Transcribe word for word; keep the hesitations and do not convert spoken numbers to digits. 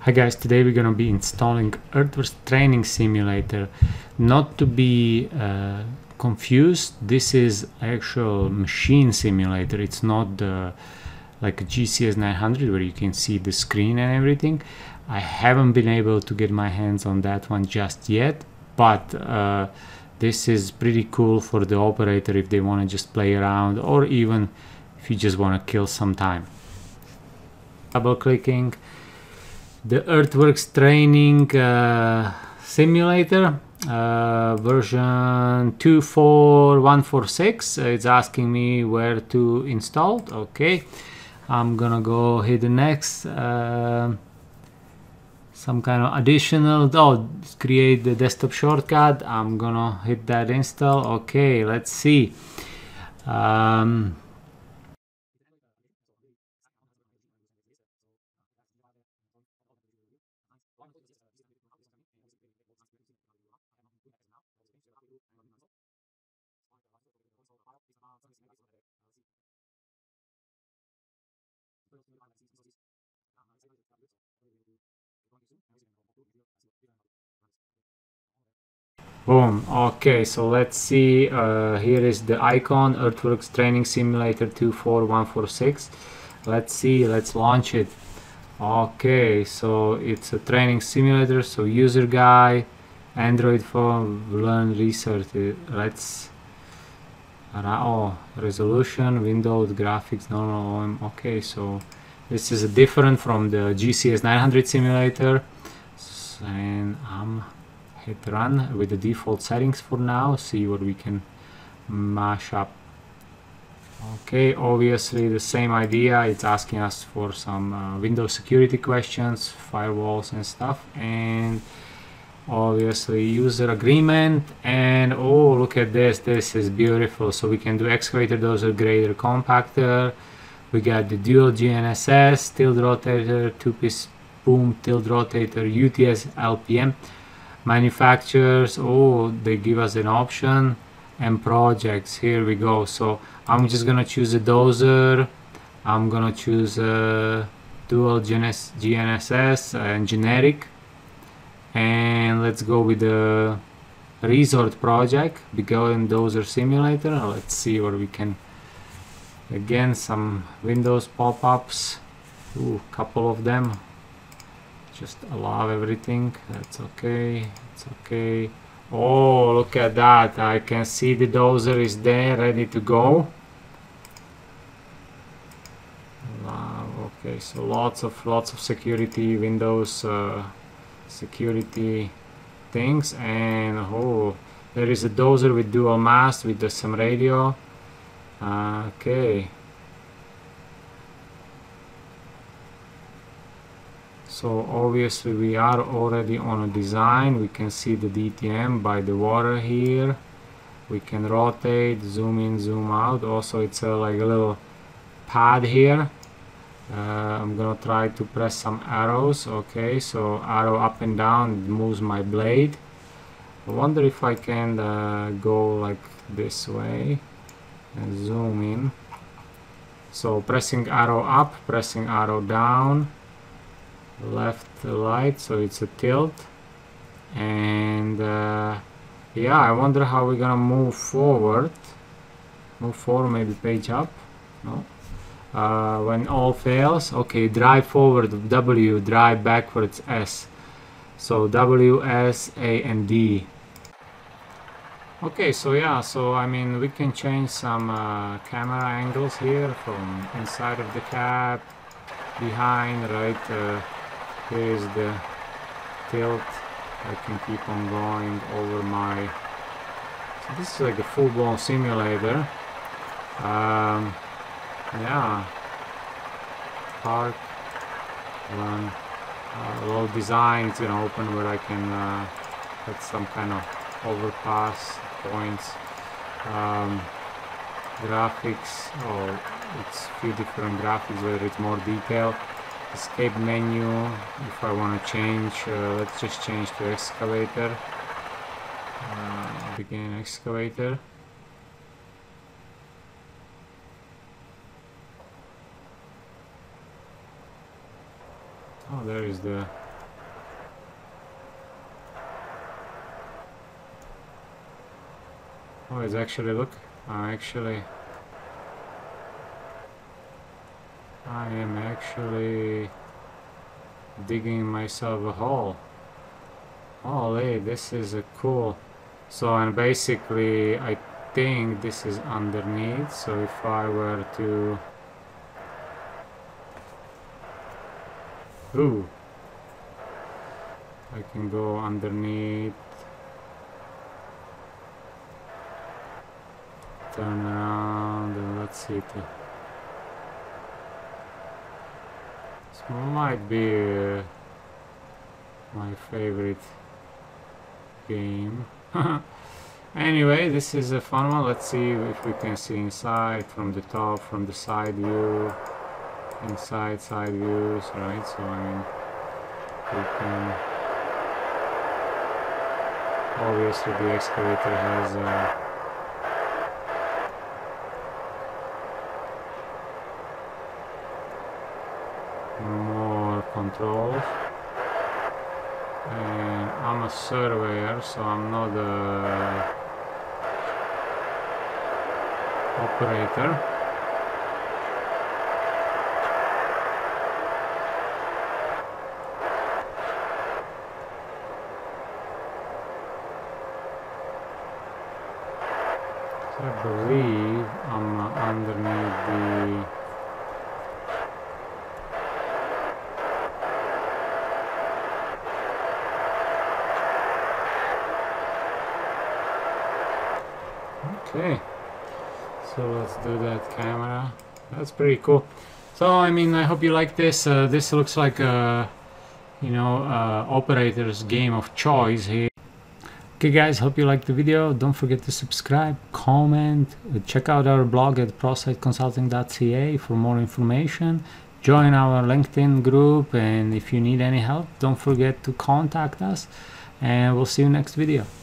Hi guys, today we're gonna be installing Earthworks Training Simulator. Not to be uh, confused, this is actual machine simulator. It's not the, like a G C S nine hundred where you can see the screen and everything. I haven't been able to get my hands on that one just yet, but uh, this is pretty cool for the operator if they want to just play around, or even if you just want to kill some time. Double clicking the Earthworks Training uh, Simulator, uh, version two point four one four six. Uh, it's asking me where to install. Okay, I'm gonna go hit the next. Uh, some kind of additional, oh, create the desktop shortcut. I'm gonna hit that install. Okay, let's see. Um, Boom. Okay, so let's see. Uh, here is the icon, Earthworks Training Simulator two four one four six. Let's see. Let's launch it. Okay, so it's a training simulator. So user guide, Android phone, learn research. Let's. Oh, resolution, Windows graphics. No, no. Okay, so this is different from the G C S nine hundred simulator, and I'm. Hit run with the default settings for now, see what we can mash up. Okay, obviously the same idea, it's asking us for some uh, Windows security questions, firewalls and stuff, and obviously user agreement. And oh, look at this, this is beautiful. So we can do excavator, dozer, grader, compactor. We got the dual G N S S, tilt rotator, two-piece boom, tilt rotator, U T S, L P M. Manufacturers, oh, they give us an option, and projects. Here we go. So I'm just gonna choose a dozer. I'm gonna choose a dual G N S S and generic, and let's go with the resort project, Begin Dozer Simulator. Let's see what we can. Again, some Windows pop-ups, ooh, couple of them. Just allow everything. That's okay. It's okay. Oh, look at that. I can see the dozer is there, ready to go. Wow. Okay, so lots of lots of security, Windows uh, security things, and oh, there is a dozer with dual mast with the, some radio. Uh, okay. So obviously we are already on a design. We can see the D T M by the water here. We can rotate, zoom in, zoom out. Also it's a, like a little pad here. Uh, I'm gonna try to press some arrows. Okay, so arrow up and down, it moves my blade. I wonder if I can uh, go like this way and zoom in. So pressing arrow up, pressing arrow down, left, right, so it's a tilt. And uh, yeah, I wonder how we're gonna move forward. Move forward, maybe page up. No. Uh, when all fails, okay, drive forward W, drive backwards S. So W, S, A, and D. Okay, so yeah, so I mean we can change some uh, camera angles here from inside of the cab, behind, right. Uh, Here is the tilt. I can keep on going over my. So this is like a full-blown simulator. Um, yeah. Park. Run. Uh, well designed. It's gonna open where I can uh, put some kind of overpass points. Um, graphics. Oh, it's a few different graphics where it's more detailed. Escape menu, if I want to change, uh, let's just change to excavator. Uh, begin excavator. Oh, there is the Oh, it's actually, look, I actually I am actually digging myself a hole. Holy, this is a cool. So, and basically I think this is underneath, so if I were to ooh, I can go underneath, turn around, and let's see it. This might be uh, my favorite game. Anyway, this is a fun one. Let's see if we can see inside from the top, from the side view, inside side views, right? So I mean, we can obviously the excavator has a more controls, and I'm a surveyor, so I'm not a operator. So I believe I'm underneath the okay, so let's do that camera. That's pretty cool. So I mean, I hope you like this. Uh, this looks like a, you know, uh, operator's game of choice here. Okay guys, hope you liked the video. Don't forget to subscribe, comment, check out our blog at pro site consulting dot c a for more information. Join our LinkedIn group, and if you need any help, don't forget to contact us, and we'll see you next video.